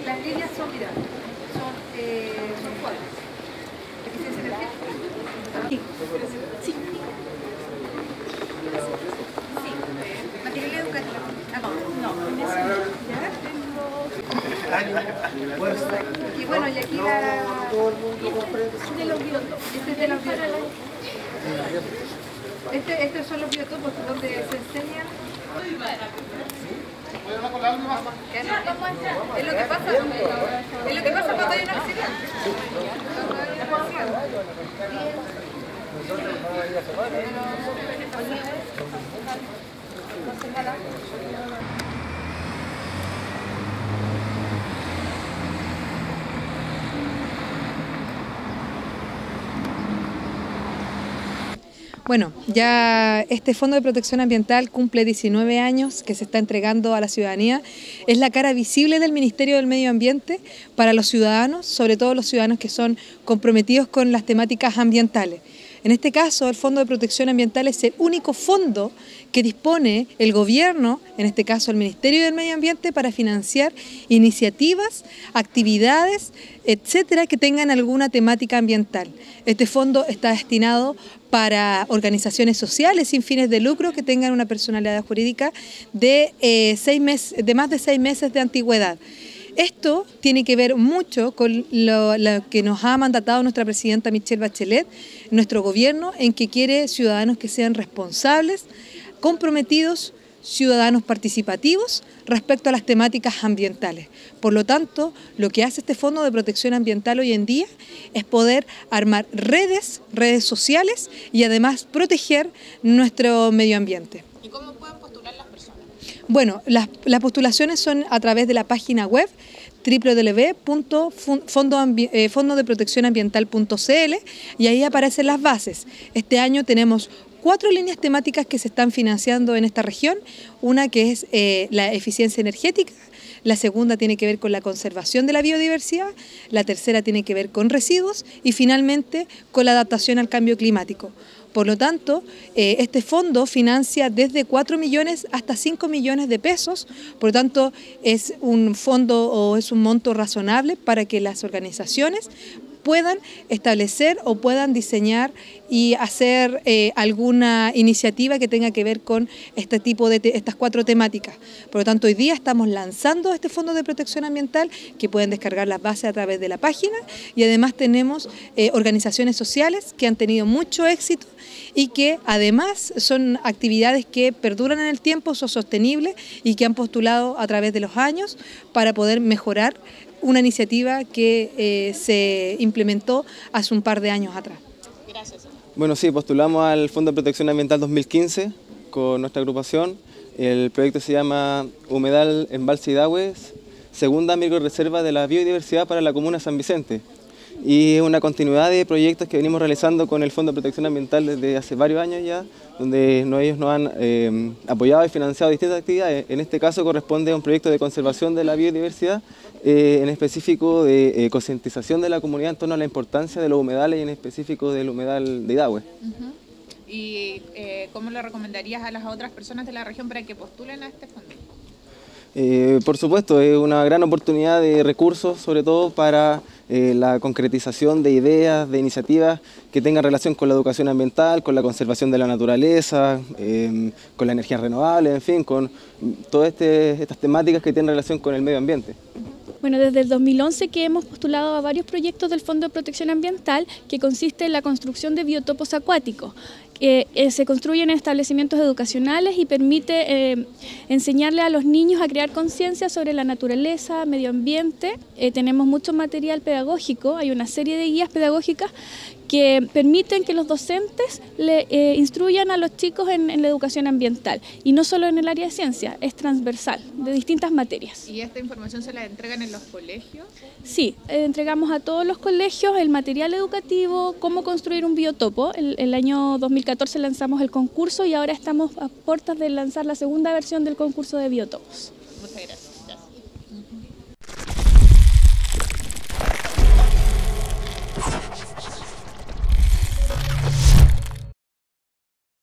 las líneas son, mira, son cuadros. ¿Eficiencia energética? Sí. Sí. Sí. Material educativo. No, en ese ya tengo. Y bueno, y aquí de los biotopos. Este es de los biotopos. Estos son los biotopos donde se enseñan. Es lo que pasa cuando hay un accidente. Bueno, ya este Fondo de Protección Ambiental cumple 19 años que se está entregando a la ciudadanía. Es la cara visible del Ministerio del Medio Ambiente para los ciudadanos, sobre todo los ciudadanos que son comprometidos con las temáticas ambientales. En este caso, el Fondo de Protección Ambiental es el único fondo que dispone el gobierno, en este caso el Ministerio del Medio Ambiente, para financiar iniciativas, actividades, etcétera, que tengan alguna temática ambiental. Este fondo está destinado para organizaciones sociales sin fines de lucro que tengan una personalidad jurídica de más de 6 meses de antigüedad. Esto tiene que ver mucho con lo que nos ha mandatado nuestra presidenta Michelle Bachelet, nuestro gobierno, en que quiere ciudadanos que sean responsables, comprometidos, ciudadanos participativos respecto a las temáticas ambientales. Por lo tanto, lo que hace este Fondo de Protección Ambiental hoy en día es poder armar redes sociales y además proteger nuestro medio ambiente. ¿Y cómo pueden postular las personas? Bueno, las postulaciones son a través de la página web www.fondodeproteccionambiental.cl y ahí aparecen las bases. Este año tenemos 4 líneas temáticas que se están financiando en esta región, una que es la eficiencia energética, la segunda tiene que ver con la conservación de la biodiversidad, la tercera tiene que ver con residuos y finalmente con la adaptación al cambio climático. Por lo tanto, este fondo financia desde 4 millones hasta 5 millones de pesos, por lo tanto es un fondo o es un monto razonable para que las organizaciones puedan establecer o puedan diseñar y hacer alguna iniciativa que tenga que ver con este tipo de estas 4 temáticas. Por lo tanto, hoy día estamos lanzando este Fondo de Protección Ambiental que pueden descargar las bases a través de la página y además tenemos organizaciones sociales que han tenido mucho éxito y que además son actividades que perduran en el tiempo, son sostenibles y que han postulado a través de los años para poder mejorar una iniciativa que se implementó hace un par de años atrás. Gracias. Bueno, sí, postulamos al Fondo de Protección Ambiental 2015 con nuestra agrupación. El proyecto se llama Humedal Embalse Idahue, segunda microrreserva de la biodiversidad para la comuna de San Vicente. Y es una continuidad de proyectos que venimos realizando con el Fondo de Protección Ambiental desde hace varios años ya, donde ellos nos han apoyado y financiado distintas actividades. En este caso corresponde a un proyecto de conservación de la biodiversidad, en específico de concientización de la comunidad en torno a la importancia de los humedales y en específico del humedal de Idahue. ¿Y cómo le recomendarías a las otras personas de la región para que postulen a este fondo? Por supuesto, es una gran oportunidad de recursos, sobre todo para la concretización de ideas, de iniciativas que tengan relación con la educación ambiental, con la conservación de la naturaleza, con la energía renovable, en fin, con todas estas temáticas que tienen relación con el medio ambiente. Bueno, desde el 2011 que hemos postulado a varios proyectos del Fondo de Protección Ambiental que consiste en la construcción de biotopos acuáticos. Se construyen en establecimientos educacionales y permite enseñarle a los niños a crear conciencia sobre la naturaleza, medio ambiente. Tenemos mucho material pedagógico, hay una serie de guías pedagógicas que permiten que los docentes le instruyan a los chicos en la educación ambiental y no solo en el área de ciencia, es transversal, de distintas materias. ¿Y esta información se la entregan en los colegios? Sí, entregamos a todos los colegios el material educativo, cómo construir un biotopo. El año 2014 lanzamos el concurso y ahora estamos a puertas de lanzar la segunda versión del concurso de biotopos. Muchas gracias.